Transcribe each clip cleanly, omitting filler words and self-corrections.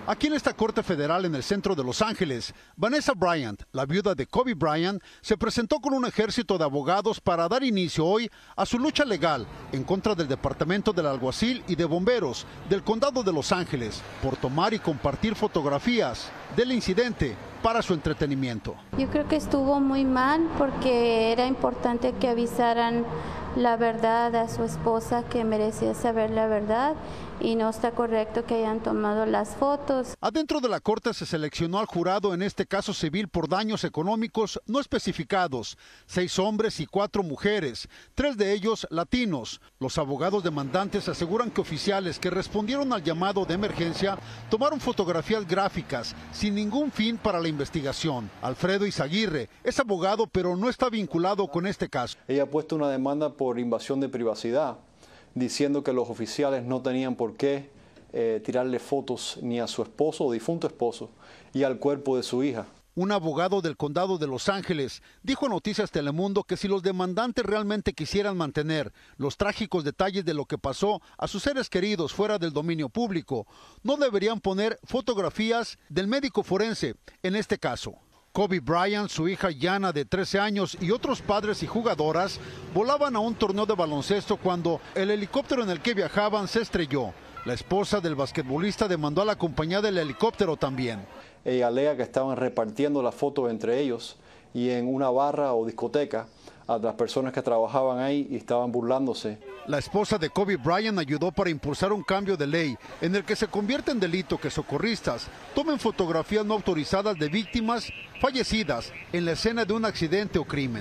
Aquí en esta Corte Federal en el centro de Los Ángeles, Vanessa Bryant, la viuda de Kobe Bryant, se presentó con un ejército de abogados para dar inicio hoy a su lucha legal en contra del Departamento del Alguacil y de Bomberos del Condado de Los Ángeles por tomar y compartir fotografías del incidente para su entretenimiento. Yo creo que estuvo muy mal porque era importante que avisaran la verdad a su esposa, que merecía saber la verdad, y no está correcto que hayan tomado las fotos. Adentro de la corte se seleccionó al jurado en este caso civil por daños económicos no especificados, 6 hombres y 4 mujeres, 3 de ellos latinos. Los abogados demandantes aseguran que oficiales que respondieron al llamado de emergencia tomaron fotografías gráficas sin ningún fin para la investigación. Alfredo Izaguirre es abogado, pero no está vinculado con este caso. Ella ha puesto una demanda por invasión de privacidad, diciendo que los oficiales no tenían por qué tirarle fotos ni a su esposo o difunto esposo y al cuerpo de su hija. Un abogado del condado de Los Ángeles dijo a Noticias Telemundo que si los demandantes realmente quisieran mantener los trágicos detalles de lo que pasó a sus seres queridos fuera del dominio público, no deberían poner fotografías del médico forense en este caso. Kobe Bryant, su hija Yana de 13 años y otros padres y jugadoras volaban a un torneo de baloncesto cuando el helicóptero en el que viajaban se estrelló. La esposa del basquetbolista demandó a la compañía del helicóptero también. Ella alega que estaban repartiendo las fotos entre ellos y en una barra o discoteca a las personas que trabajaban ahí y estaban burlándose. La esposa de Kobe Bryant ayudó para impulsar un cambio de ley en el que se convierte en delito que socorristas tomen fotografías no autorizadas de víctimas fallecidas en la escena de un accidente o crimen.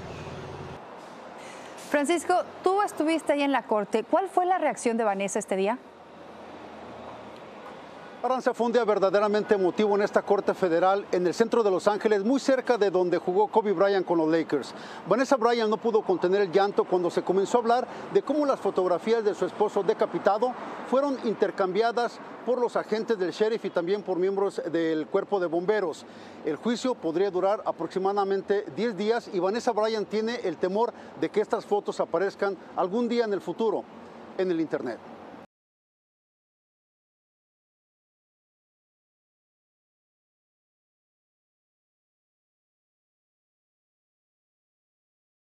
Francisco, tú estuviste ahí en la corte. ¿Cuál fue la reacción de Vanessa este día? Aranza, fue un día verdaderamente emotivo en esta Corte Federal en el centro de Los Ángeles, muy cerca de donde jugó Kobe Bryant con los Lakers. Vanessa Bryant no pudo contener el llanto cuando se comenzó a hablar de cómo las fotografías de su esposo decapitado fueron intercambiadas por los agentes del sheriff y también por miembros del cuerpo de bomberos. El juicio podría durar aproximadamente 10 días y Vanessa Bryant tiene el temor de que estas fotos aparezcan algún día en el futuro en el internet.